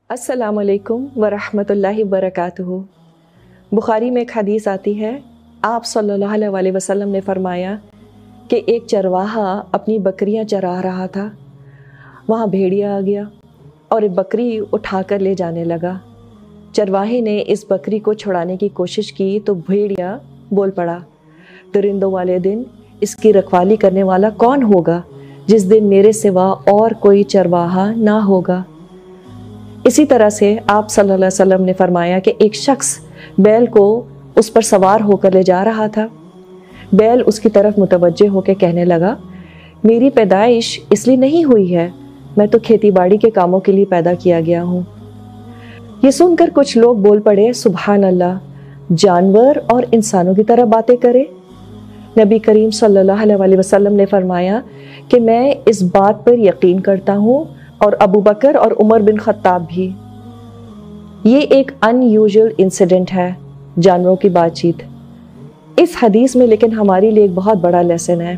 अस्सलाम वालेकुम वरहमतुल्लाहि वबरकातुहू। बुखारी में एक हदीस आती है, आप सल्लल्लाहु अलैहि वसल्लम ने फरमाया कि एक चरवाहा अपनी बकरियां चरा रहा था। वहाँ भेड़िया आ गया और एक बकरी उठाकर ले जाने लगा। चरवाहे ने इस बकरी को छुड़ाने की कोशिश की तो भेड़िया बोल पड़ा, दरिंदों वाले दिन इसकी रखवाली करने वाला कौन होगा जिस दिन मेरे सिवा और कोई चरवाहा ना होगा। इसी तरह से आप सल्लल्लाहु अलैहि वसल्लम ने फरमाया कि एक शख्स बैल को उस पर सवार होकर ले जा रहा था। बैल उसकी तरफ मुतवज्जे होकर कहने लगा, मेरी पैदाइश इसलिए नहीं हुई है, मैं तो खेती बाड़ी के कामों के लिए पैदा किया गया हूँ। ये सुनकर कुछ लोग बोल पड़े, सुभान अल्लाह, जानवर और इंसानों की तरह बातें करे। नबी करीम सल्लल्लाहु अलैहि वसल्लम ने फरमाया कि मैं इस बात पर यकीन करता हूँ और अबू बकर और उमर बिन खत्ताब भी। ये एक अनयूजुअल इंसिडेंट है, जानवरों की बातचीत इस हदीस में, लेकिन हमारे लिए एक बहुत बड़ा लेसन है।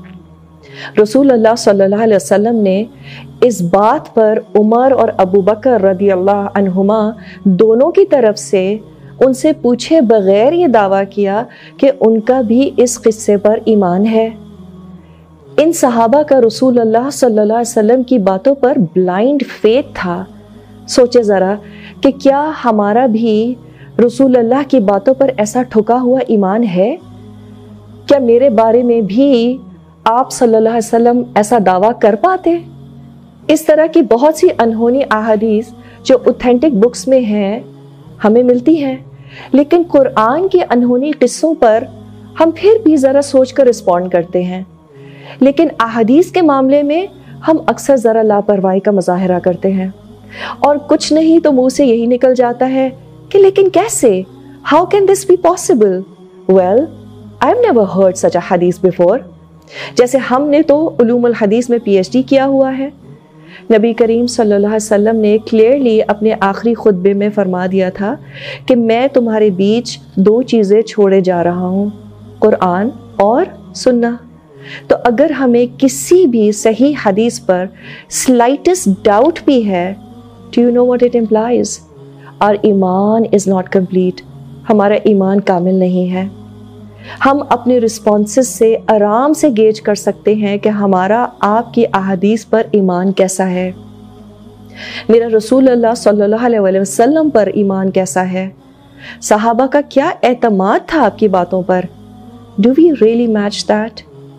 रसूल अल्लाह सल्लल्लाहु अलैहि वसल्लम ने इस बात पर उमर और अबू बकर रदी अल्लाह अन्हुमा दोनों की तरफ से उनसे पूछे बगैर ये दावा किया कि उनका भी इस किस्से पर ईमान है। इन सहाबा का रसूल अल्लाह सल्लल्लाहु अलैहि वसल्लम की बातों पर ब्लाइंड फेथ था। सोचे ज़रा कि क्या हमारा भी रसूल अल्लाह की बातों पर ऐसा ठुका हुआ ईमान है? क्या मेरे बारे में भी आप सल्लल्लाहु अलैहि वसल्लम ऐसा दावा कर पाते? इस तरह की बहुत सी अनहोनी अहादीस जो ऑथेंटिक बुक्स में हैं हमें मिलती हैं, लेकिन कुरान के अनहोनी किस्सों पर हम फिर भी ज़रा सोच कर रिस्पॉन्ड करते हैं। लेकिन अहादीस के मामले में हम अक्सर ज़रा लापरवाही का मुजाहरा करते हैं और कुछ नहीं तो मुंह से यही निकल जाता है कि लेकिन कैसे, how can this be possible? Well, I have never heard such a हदीस बिफोर। जैसे हमने तो उलूमुल हदीस में PhD किया हुआ है। नबी करीम सल्लल्लाहु अलैहि वसल्लम ने क्लियरली अपने आखिरी खुतबे में फरमा दिया था कि मैं तुम्हारे बीच दो चीज़ें छोड़े जा रहा हूँ, कुरान और सुन्ना। तो अगर हमें किसी भी सही हदीस पर स्लाइटेस्ट डाउट भी है, do you know what it implies? Our ईमान इज़ नॉट कंप्लीट। हमारा ईमान कामिल नहीं है। हम अपने रिस्पॉन्सेस से आराम से गेज कर सकते हैं कि हमारा आपकी अहादीस पर ईमान कैसा है, मेरा रसूल अल्लाह सल्लल्लाहु अलैहि वसल्लम पर ईमान कैसा है, सहाबा का क्या एतमाद था आपकी बातों पर। Do we really match that?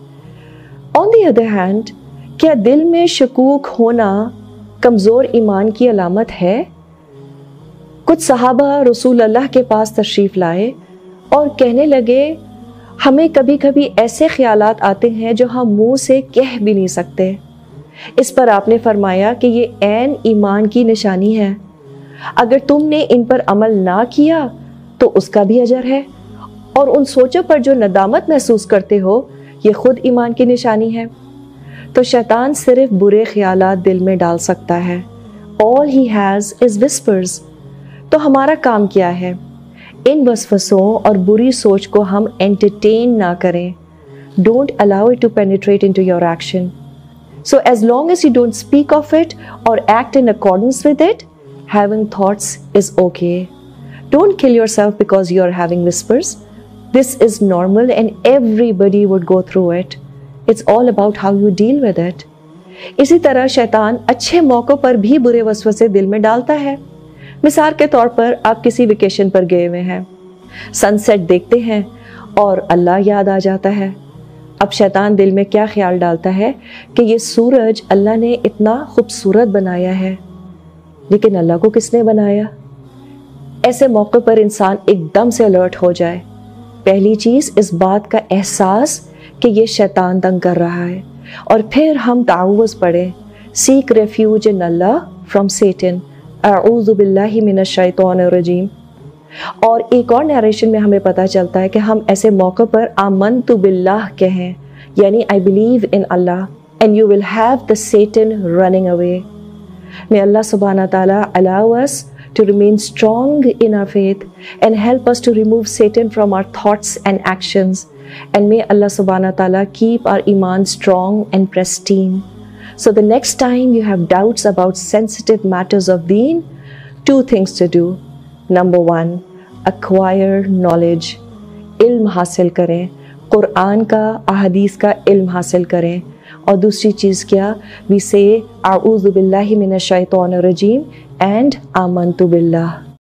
On the other hand, क्या दिल में शकूक होना कमज़ोर ईमान की अलामत है? कुछ सहाबा रसूल अल्लाह के पास तशरीफ़ लाए और कहने लगे, हमें कभी कभी ऐसे ख्यालात आते हैं जो हम मुंह से कह भी नहीं सकते। इस पर आपने फरमाया कि ये ऐन ईमान की निशानी है। अगर तुमने इन पर अमल ना किया तो उसका भी अजर है, और उन सोचों पर जो नदामत महसूस करते हो ये खुद ईमान की निशानी है। तो शैतान सिर्फ बुरे ख्यालात दिल में डाल सकता है। All he has is whispers. तो हमारा काम क्या है? इन वसवसों और बुरी सोच को हम एंटरटेन ना करें। Don't allow it to penetrate into your action. So as long as you don't speak of it or act in accordance with it, having thoughts is okay. Don't kill yourself because you are having whispers. This is normal and everybody would go through it. It's all about how you deal with it. इसी तरह शैतान अच्छे मौक़ों पर भी बुरे वसवसे दिल में डालता है। मिसाल के तौर पर आप किसी वेकेशन पर गए हुए हैं, सनसेट देखते हैं और अल्लाह याद आ जाता है। अब शैतान दिल में क्या ख्याल डालता है कि ये सूरज अल्लाह ने इतना खूबसूरत बनाया है, लेकिन अल्लाह को किसने बनाया? ऐसे मौके पर इंसान एकदम से अलर्ट हो जाए। पहली चीज़ इस बात का एहसास कि ये शैतान तंग कर रहा है, और फिर हम ताउवज़ पढ़ें, seek refuge in Allah from Satan, अऊज़ु बिल्लाहि मिनश शैतानिर रजीम। और एक और नरेशन में हमें पता चलता है कि हम ऐसे मौक़ों पर आमनतु बिल्लाह कहें, यानी I believe in Allah, and you will have the Satan running away. May Allah subhanahu wa ta'ala allow us to remain strong in our faith and help us to remove Satan from our thoughts and actions. And may Allah subhanahu wa ta'ala keep our iman strong and pristine. So the next time you have doubts about sensitive matters of deen, 2 things to do. Number 1, acquire knowledge. علم حاصل کریں, قرآن کا, احادیث کا علم حاصل کریں. اور دوسری چیز کیا؟ we say اعوذ باللہ من الشیطان الرجیم and آمنت باللہ.